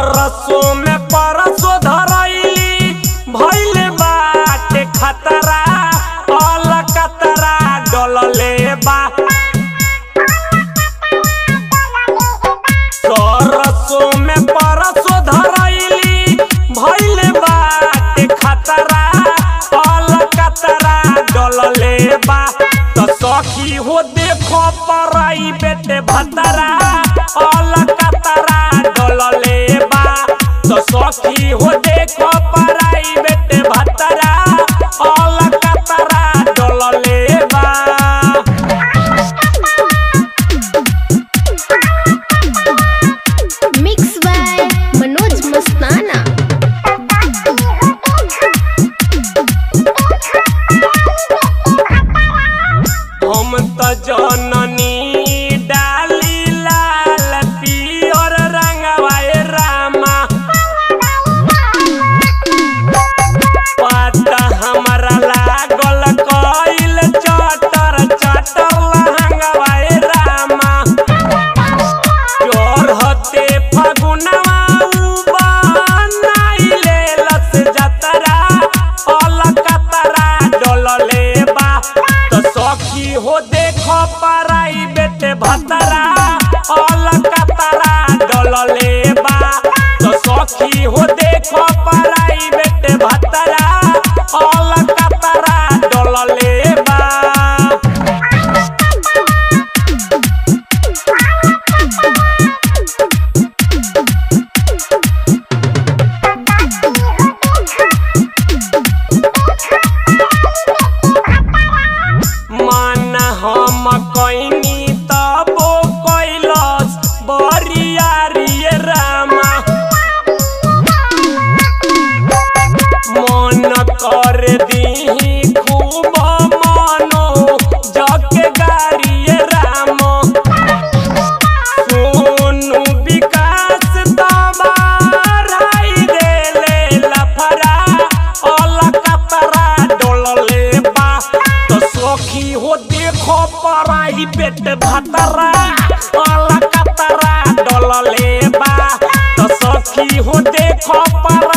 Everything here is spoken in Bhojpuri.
सरसों में परसो धरैली भइले बाटे खतरा अलकतरा डलले बा। सरसों में परसो धरैली भइले बाटे खतरा अलकतरा डलले बा। तो सखी हो देखो पराई बेटे भतरा अलकतरा डलले बा। तो सखी हो देखो पराई बेटे भतरा अलकतरा डलले बा। मिक्स बाय मनोज मस्ताना। हम तो जननी डाली लाल पियर रंगवाए रामा। पता हमरा लागल कइल चटर चटर लहंगवाए रामा। चढ़ते फगुनवा बनाइले लस जतरा अलकतरा डलले बा। तो सखी हो देखो पराई बेटे भतरा अलकतरा डलले बा। तो सखी हो देखो पराई बेटे भतरा अलकतरा डलले बा। मान हम कइनी तबो कैलस बरियारी रामा। मन कर दीही खूब मनो जके गारी राम। सोनू विकास तबाराई देले लफरा अलकतरा डलले बा। तो सखी हो देखो पराई बेट भतरा अलकतरा डलले बा। तो सखी हो देखो पराई